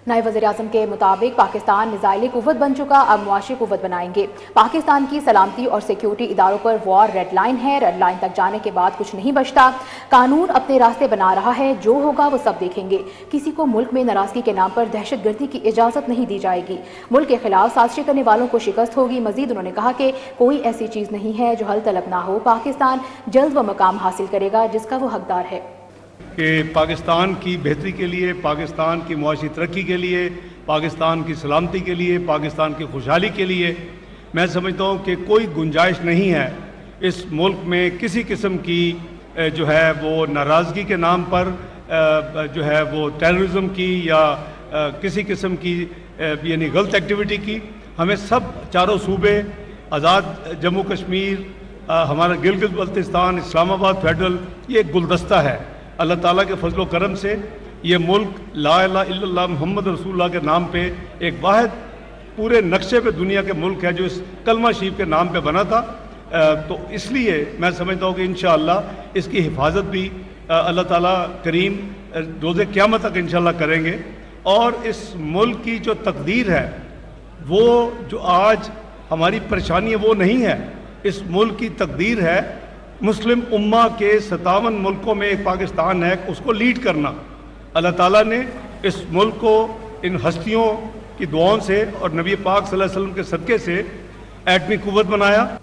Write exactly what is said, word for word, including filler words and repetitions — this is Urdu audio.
نائب وزیر اعظم کے مطابق پاکستان میزائلی قوت بن چکا، اب معاشی قوت بنائیں گے۔ پاکستان کی سلامتی اور سیکیورٹی اداروں پر وار ریڈ لائن ہے، ریڈ لائن تک جانے کے بعد کچھ نہیں بچتا۔ قانون اپنے راستے بنا رہا ہے، جو ہوگا وہ سب دیکھیں گے۔ کسی کو ملک میں ناراضگی کے نام پر دہشت گردی کی اجازت نہیں دی جائے گی۔ ملک کے خلاف سازشیں کرنے والوں کو شکست ہوگی۔ مزید انہوں نے کہا کہ کوئی ایسی چیز نہیں ہے جو حل طلب نہ ہو۔ پاکستان جلد وہ مقام حاصل کرے گا جس کا وہ حقدار ہے۔ کہ پاکستان کی بہتری کے لیے، پاکستان کی معاشی ترقی کے لیے، پاکستان کی سلامتی کے لیے، پاکستان کی خوشحالی کے لیے میں سمجھتا ہوں کہ کوئی گنجائش نہیں ہے اس ملک میں کسی قسم کی جو ہے وہ ناراضگی کے نام پر جو ہے وہ ٹیررزم کی یا کسی قسم کی یعنی غلط ایکٹیویٹی کی۔ ہمیں سب چاروں صوبے، آزاد جموں کشمیر، ہمارا گلگت بلتستان، اسلام آباد فیڈرل، یہ ایک گلدستہ ہے۔ اللہ تعالیٰ کے فضل و کرم سے یہ ملک لا الہ الا اللہ محمد رسول اللہ کے نام پہ ایک واحد پورے نقشے پہ دنیا کے ملک ہے جو اس کلمہ شریف کے نام پہ بنا تھا۔ تو اس لیے میں سمجھتا ہوں کہ انشاءاللہ اس کی حفاظت بھی اللہ تعالیٰ کریم روز قیامت تک انشاءاللہ کریں گے، اور اس ملک کی جو تقدیر ہے وہ جو آج ہماری پریشانی ہے وہ نہیں ہے۔ اس ملک کی تقدیر ہے مسلم امہ کے ستاون ملکوں میں ایک پاکستان ہے، اس کو لیڈ کرنا۔ اللہ تعالیٰ نے اس ملک کو ان ہستیوں کی دعاؤں سے اور نبی پاک صلی اللہ علیہ وسلم کے صدقے سے ایٹمی قوت بنایا۔